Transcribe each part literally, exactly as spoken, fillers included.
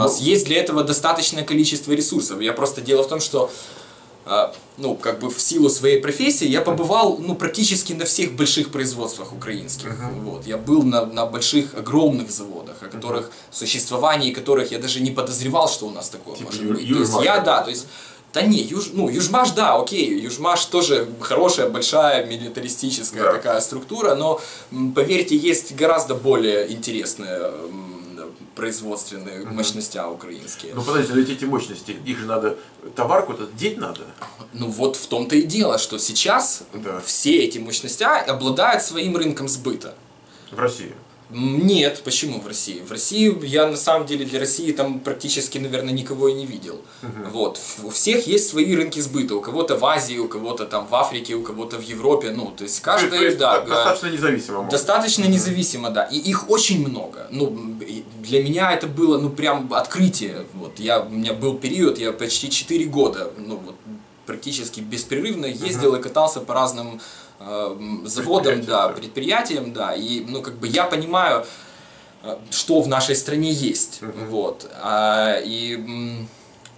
нас есть для этого достаточное количество ресурсов. Я просто дело в том, что ну, как бы в силу своей профессии я побывал ну, практически на всех больших производствах украинских. Uh-huh. Вот. Я был на, на больших, огромных заводах, о которых, uh-huh. существовании которых я даже не подозревал, что у нас такое типа может быть. То есть я, да, то есть, да не, Юж, ну, Южмаш, да, окей, Южмаш тоже хорошая, большая, милитаристическая да. такая структура, но, поверьте, есть гораздо более интересная производственные uh-huh. мощности украинские. Ну подождите, но эти мощности, их же надо, товар куда-то деть надо. Ну вот в том-то и дело, что сейчас да. все эти мощности обладают своим рынком сбыта. В России? Нет, почему в России? В России я на самом деле для России там практически, наверное, никого и не видел. Uh-huh. Вот. У всех есть свои рынки сбыта. У кого-то в Азии, у кого-то там в Африке, у кого-то в Европе. Ну, то есть каждый, то есть, да, достаточно независимо. Может. Достаточно uh-huh. независимо, да. И их очень много. Ну, для меня это было, ну, прям открытие. Вот. Я, у меня был период, я почти четыре года, ну, вот, практически беспрерывно ездил uh-huh. и катался по разным заводам, да, предприятиям, да, и, ну, как бы я понимаю, что в нашей стране есть, uh-huh. вот, а, и м,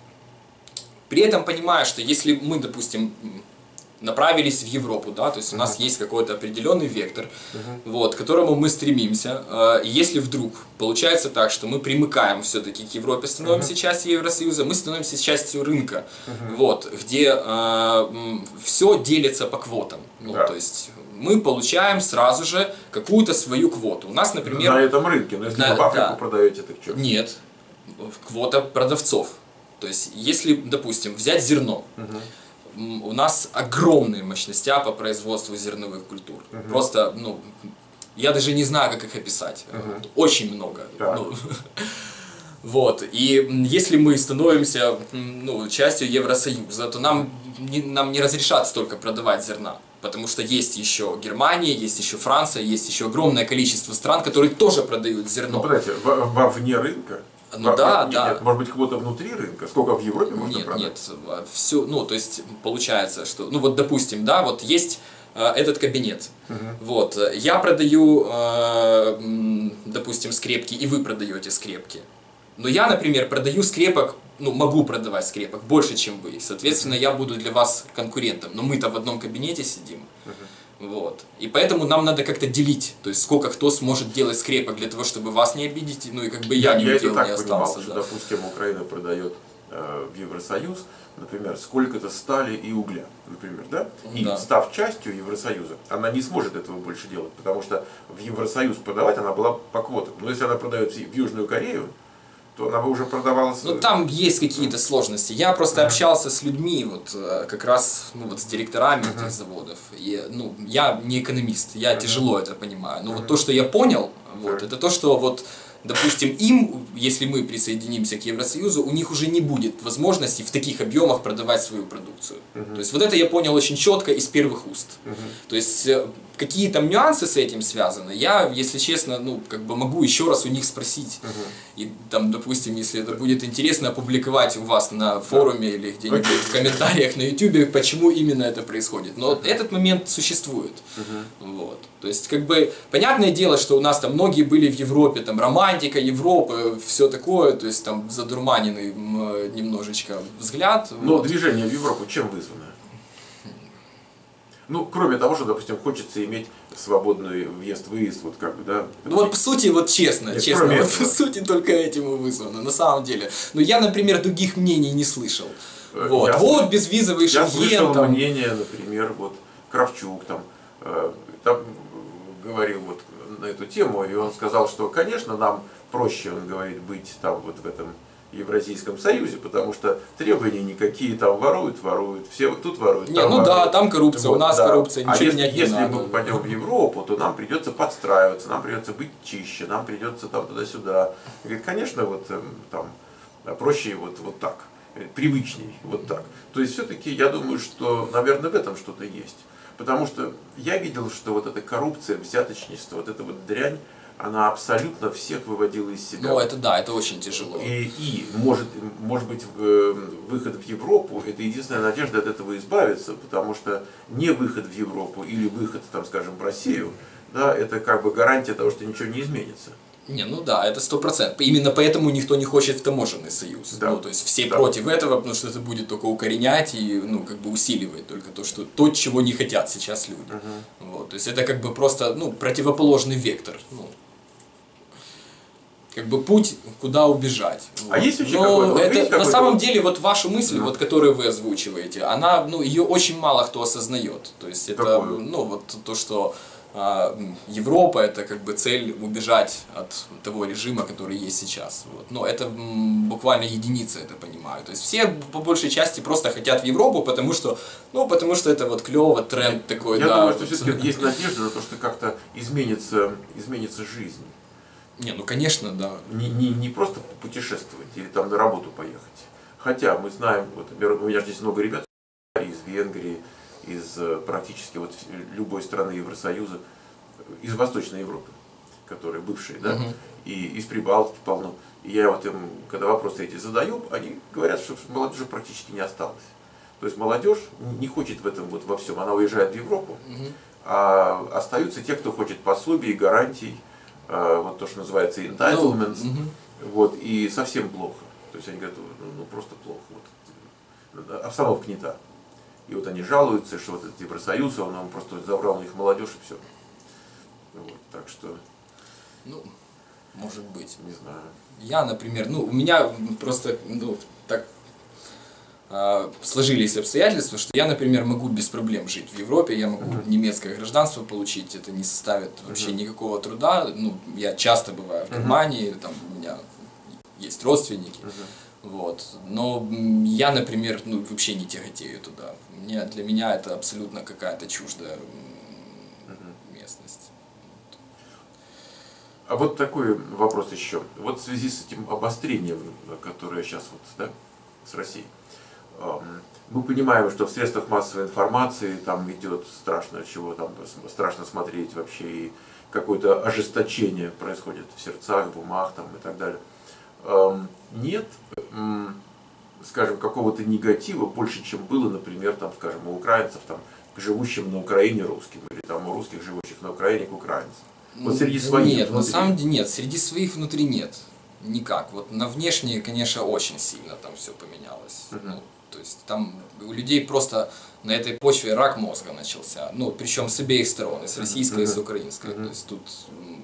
при этом понимаю, что если мы, допустим, направились в Европу, да, то есть у нас uh-huh. есть какой-то определенный вектор, uh-huh. вот, к которому мы стремимся, э, если вдруг получается так, что мы примыкаем все-таки к Европе, становимся uh-huh. частью Евросоюза, мы становимся частью рынка, uh-huh. вот, где э, все делится по квотам, ну, yeah. то есть мы получаем сразу же какую-то свою квоту. У нас, например... На этом рынке, но если на, вы в Африку да, продаете, так что? Нет, квота продавцов. То есть, если, допустим, взять зерно, uh-huh. у нас огромные мощности по производству зерновых культур. Uh-huh. Просто, ну, я даже не знаю, как их описать. Uh-huh. Очень много. Yeah. Ну, вот. И если мы становимся ну, частью Евросоюза, то нам не, нам не разрешат столько продавать зерна. Потому что есть еще Германия, есть еще Франция, есть еще огромное количество стран, которые тоже продают зерно. Ну, подождите, вовне рынка? Ну во, да, нет, да. Нет, может быть, кого-то внутри рынка? Сколько в Европе можно нет, продать? Нет, все, ну, то есть, получается, что, ну, вот, допустим, да, вот есть э, этот кабинет, uh-huh. вот, я продаю, э, допустим, скрепки, и вы продаете скрепки. Но я, например, продаю скрепок, ну, могу продавать скрепок больше, чем вы, соответственно, я буду для вас конкурентом, но мы-то в одном кабинете сидим. Uh-huh. Вот. И поэтому нам надо как-то делить, то есть сколько кто сможет делать скрепок для того, чтобы вас не обидеть, ну и как бы я, я не удел, не остался. Понимал, да. что, допустим, Украина продает э, в Евросоюз, например, сколько-то стали и угля, например, да? И да. став частью Евросоюза, она не сможет этого больше делать, потому что в Евросоюз продавать она была по квотам. Но если она продает в Южную Корею, то она бы уже продавалась... Ну там есть какие-то сложности. Я просто uh-huh. общался с людьми, вот как раз ну, вот, с директорами uh-huh. этих заводов. И, ну, я не экономист, я uh-huh. тяжело это понимаю. Но uh-huh. вот то, что я понял, вот, uh-huh. это то, что вот, допустим, им, если мы присоединимся к Евросоюзу, у них уже не будет возможности в таких объемах продавать свою продукцию. Uh-huh. То есть вот это я понял очень четко из первых уст. Uh-huh. То есть какие там нюансы с этим связаны, я, если честно, ну, как бы могу еще раз у них спросить. Uh-huh. И там, допустим, если это будет интересно, опубликовать у вас на форуме uh-huh. или где-нибудь okay. в комментариях на ютубе, почему именно это происходит. Но uh-huh. этот момент существует. Uh-huh. Вот. То есть, как бы, понятное дело, что у нас там многие были в Европе, там, романтика Европы, все такое, то есть, там, задурманенный немножечко взгляд. Но вот. Движение в Европу чем вызвано? Ну, кроме того, что, допустим, хочется иметь свободный въезд-выезд, вот как бы, да. Ну вот по сути, вот честно, Нет, честно, вот, по сути только этим и вызвано, на самом деле. Но я, например, других мнений не слышал. Вот, я вот слыш... безвизовый Шенген. Я слышал там... мнение, например, вот Кравчук там, э, там говорил вот на эту тему, и он сказал, что, конечно, нам проще, он говорит, быть там вот в этом Евразийском Союзе, потому что требования никакие, там воруют, воруют, все тут воруют. Не, там ну воруют. да, там коррупция, вот, у нас да. коррупция, ничего а если, менять не если надо. мы пойдем в Европу, то нам придется подстраиваться, нам придется быть чище, нам придется там туда-сюда. Говорит, конечно, вот там проще вот, вот так, привычней вот так. То есть все-таки я думаю, что, наверное, в этом что-то есть. Потому что я видел, что вот эта коррупция, взяточничество, вот эта вот дрянь, она абсолютно всех выводила из себя. Ну, это да, это очень тяжело. И, и может, может быть, выход в Европу – это единственная надежда от этого избавиться, потому что не выход в Европу или выход, там, скажем, в Россию, да, это как бы гарантия того, что ничего не изменится. Не, ну да, это сто процентов. Именно поэтому никто не хочет в таможенный союз. Да. Ну, то есть все Да. против этого, потому что это будет только укоренять и, ну, как бы усиливать только то, что то, чего не хотят сейчас люди. Угу. Вот, то есть это как бы просто, ну, противоположный вектор. Ну, как бы путь, куда убежать. А Вот. есть вообще Но какой-то? Вот это, видите, на какой-то самом вот- деле, вот вашу мысль, Ну. вот, которую вы озвучиваете, она, ну, ее очень мало кто осознает. То есть это, Какую? ну, вот то, что а, Европа это как бы цель убежать от того режима, который есть сейчас. Вот. Но это м, буквально единицы это понимают. То есть все по большей части просто хотят в Европу, потому что, ну, потому что это вот клево, тренд такой. Я да, думаю, что вот. все-таки есть надежда на то, что как-то изменится, изменится жизнь. Не, ну конечно, да. Не, не, не просто путешествовать или там на работу поехать. Хотя мы знаем, вот, например, у меня же здесь много ребят из Венгрии, из э, практически вот любой страны Евросоюза, из Восточной Европы, которые бывшие, да, Мгм. и из Прибалтики полно. И я вот им, когда вопросы эти задаю, они говорят, что молодежи практически не осталось. То есть молодежь не хочет в этом вот во всем, она уезжает в Европу, Мгм. а остаются те, кто хочет пособий, гарантий, э, вот то, что называется entitlements, Ну, мгм. вот, и совсем плохо. То есть они говорят, ну, ну просто плохо, вот, обстановка не та. И вот они жалуются, что вот этот Евросоюз, он, он просто забрал у них молодежь и все. Вот, так что, Ну, может быть. не знаю. Я, например, ну, у меня просто, ну, так э, сложились обстоятельства, что я, например, могу без проблем жить в Европе, я могу Мгм. немецкое гражданство получить, это не составит вообще Мгм. никакого труда. Ну, я часто бываю в Мгм. Германии, там у меня есть родственники. Мгм. Вот. Но м, я, например, ну, вообще не тяготею туда. Мне, для меня это абсолютно какая-то чуждая м, Мгм. местность. А вот такой вопрос еще. Вот в связи с этим обострением, которое сейчас вот, да, с Россией, эм, мы понимаем, что в средствах массовой информации там идет страшно чего, там страшно смотреть вообще, и какое-то ожесточение происходит в сердцах, в умах там, и так далее. Эм, Нет, м, скажем, какого-то негатива больше, чем было, например, там, скажем, у украинцев, там, к живущим на Украине русским, или там у русских, живущих на Украине, к украинцам. Вот среди своих Нет, на внутри. самом деле нет, среди своих внутри нет. Никак. Вот на внешнее, конечно, очень сильно там все поменялось. Мгм. Ну, то есть там у людей просто на этой почве рак мозга начался. Ну, причем с обеих сторон, и с российской, и с Мгм. украинской. Мгм. То есть тут. м,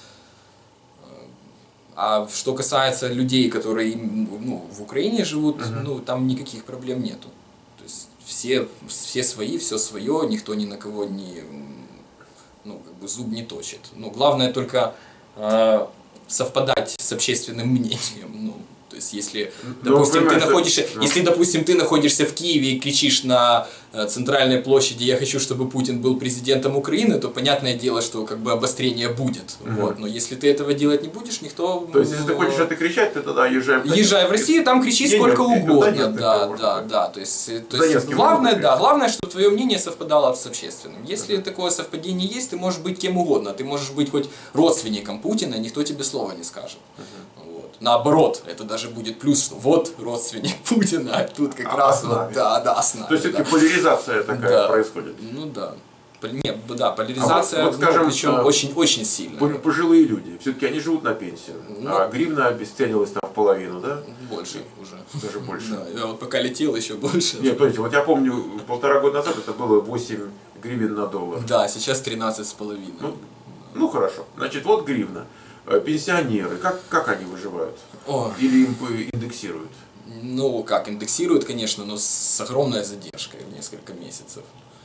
э, А что касается людей, которые ну, в Украине живут, Мгм. ну, там никаких проблем нету. То есть все, все свои, все свое, никто ни на кого не, м, ну, как бы зуб не точит. Ну, главное только э, совпадать с общественным мнением. Ну, то есть, если, Ну, допустим, ты понимаешь, находишься, ну. если, допустим, ты находишься в Киеве и кричишь на э, центральной площади «Я хочу, чтобы Путин был президентом Украины», то понятное дело, что как бы обострение будет. Мгм. Вот. Но если ты этого делать не будешь, никто... То есть, если ты ну, хочешь это кричать, ты тогда езжай в Донецк. Езжай в Россию, там кричи Не, сколько нет, угодно. Донецк, Да, можно да, так. да. То есть, э, то Донецкий есть можно главное, кричать? да, главное, чтобы твое мнение совпадало с общественным. Если такое совпадение есть, ты можешь быть кем угодно. Ты можешь быть хоть родственником Путина, никто тебе слова не скажет. Вот. Наоборот, это даже будет плюс, что вот родственник Путина, а тут как А, раз с нами. вот, да, да, с нами. То есть, все-таки да. поляризация такая Да. происходит. Ну да. Пол- Не, да, поляризация, А вот, вот, скажем, причем э, очень-очень сильная. Пож- Пожилые люди, все-таки они живут на пенсию, Ну. а гривна обесценилась там в половину, да? Больше уже. Даже больше. Да, я вот пока летел, еще больше. Нет, смотрите, вот я помню, полтора года назад это было восемь гривен на доллар. Да, сейчас тринадцать с половиной. Ну, ну хорошо, значит, вот гривна. Э, Пенсионеры, как, как они выживают? О, Или им э, индексируют? ну как, индексируют, конечно, но с огромной задержкой в несколько месяцев.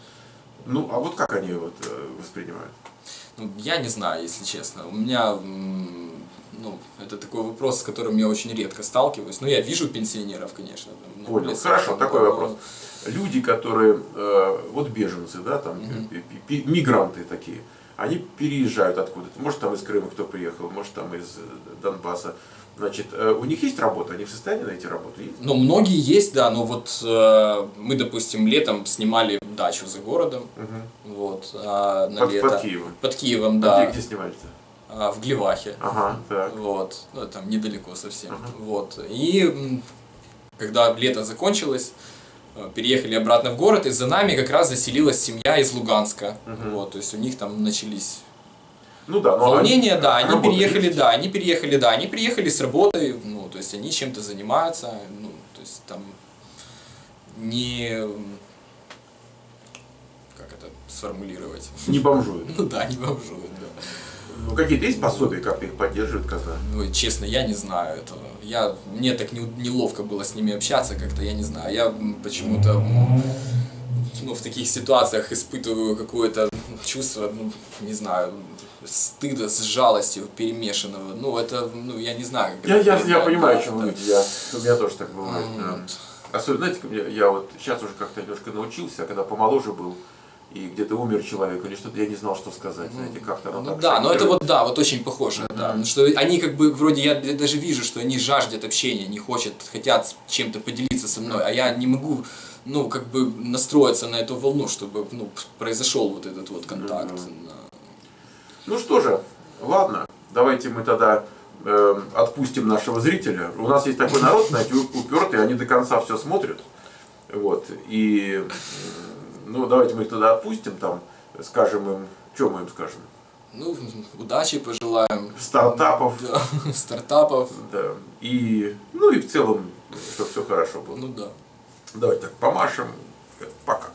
Ну, а вот как они вот э, воспринимают? Ну, я не знаю, если честно. У меня, м, ну, это такой вопрос, с которым я очень редко сталкиваюсь. Ну, я вижу пенсионеров, конечно. там, на Понял. улицах, Хорошо, там, такой но- вопрос. Люди, которые, э, вот беженцы, да, там, Мгм. пи- пи- пи- мигранты такие, они переезжают откуда-то, может там из Крыма кто приехал, может там из э, Донбасса. Значит, э, у них есть работа, они в состоянии найти работу? Есть? Ну, многие есть, да, но вот э, мы, допустим, летом снимали дачу за городом, Мгм. вот, а на Под, лето. под Киевом. Под Киевом, А да, где, где снимали-то? а, в Глевахе. Ага, так. Вот, ну, там недалеко совсем. Ага. Вот. И м, когда лето закончилось, э, переехали обратно в город, и за нами как раз заселилась семья из Луганска. Мгм. Вот, то есть у них там начались Ну да, но волнение, они, да, они работа переехали, есть. да, они переехали, да, они переехали с работой, ну, то есть они чем-то занимаются, ну, то есть там не, как это сформулировать? Не бомжуют. Ну да, не бомжуют, да. Ну какие-то есть пособия, как их поддерживают, когда? Ну, честно, я не знаю этого. Я, мне так не, неловко было с ними общаться как-то, я не знаю. Я почему-то ну, в таких ситуациях испытываю какое-то чувство, ну, не знаю, стыда с жалостью перемешанного. Ну, это, ну, я не знаю. Как Я, это я, передать, я понимаю, да, о чем это- вы. Я, у меня тоже так бывает. да. Вот. Особенно, знаете, я, я вот сейчас уже как-то немножко научился, а когда помоложе был, и где-то умер человек или что-то, я не знал, что сказать. Знаете, как-то оно Ну так да, но это шокирует. вот, да, вот очень похоже, да. Что они как бы, вроде, я даже вижу, что они жаждут общения, не хотят, хотят чем-то поделиться со мной, а я не могу, ну, как бы настроиться на эту волну, чтобы, ну, произошел вот этот вот контакт. Ну что же, ладно, давайте мы тогда э, отпустим нашего зрителя. У нас есть такой народ, знаете, упертый, они до конца все смотрят. Вот, и, э, ну, давайте мы их тогда отпустим, там, скажем им, что мы им скажем? Ну, удачи пожелаем. Стартапов. Да, стартапов. Да, и, ну и в целом, чтобы все хорошо было. Ну да. Давайте так помашем. Пока.